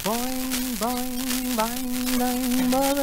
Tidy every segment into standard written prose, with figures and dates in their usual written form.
Boing, boing, boing, boing, well,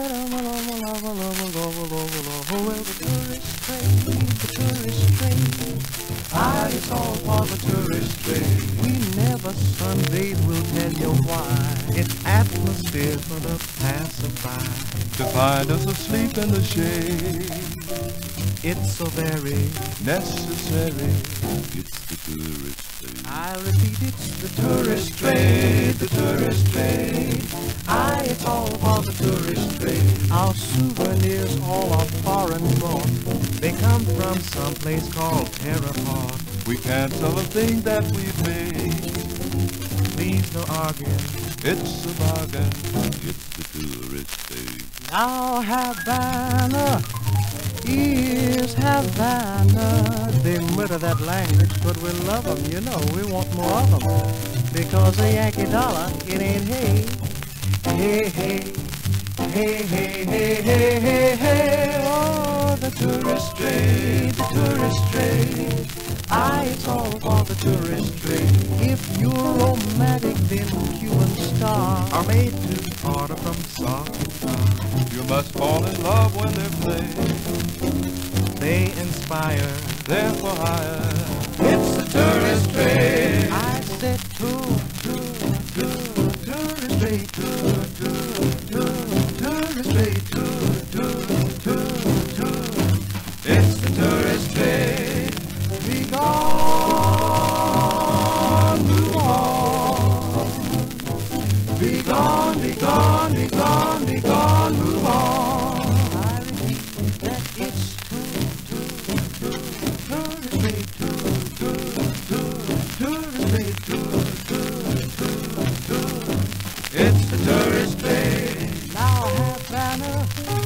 the tourist train. Ah, it's all for the tourist train. We never sunbathe, we'll tell you why. It's atmosphere for the passerby to find us asleep in the shade. It's so very necessary. It's the tourist train. I repeat, it's the tourist train, the tourist train. Ah, it's all for the tourist train. Our souvenirs all are foreign brought. They come from some place called Terraport. We can't sell a thing that we've made. Please no arguing. It's a bargain. It's the tourist train. Now Havana is Havana. They murder that language, but we love them, you know, we want more of them. Because a Yankee dollar, it ain't hey. Hey, hey, hey, hey, hey, hey, hey, hey. Oh, the tourist train, the tourist train. Ah, it's all for the tourist train. If you're romantic, then Cuban stars are made to order from soft guitar. You must fall in love when they play. They inspire, they're for hire. It's the tourist train. I said tourist train, tourist train, It's the tourist train. Be gone, move on. Be gone, be gone, be gone, be gone, move on. I repeat that it's It's the tourist train. Now Havana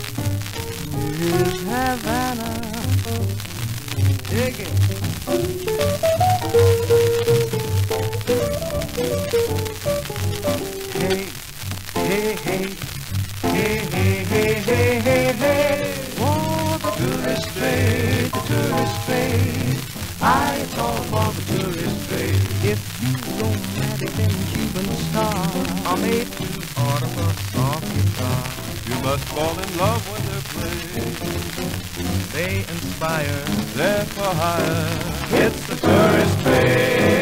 is Havana. Dig it. Hey, hey, hey, hey, hey, hey, hey, hey, hey. Oh, the tourist train, the tourist train. Ah, it's all for the tourist train. If you romantic, then Cuban stars are made to order for soft guitar. You must fall in love when they play. They inspire, they're for hire. it's the tourist train.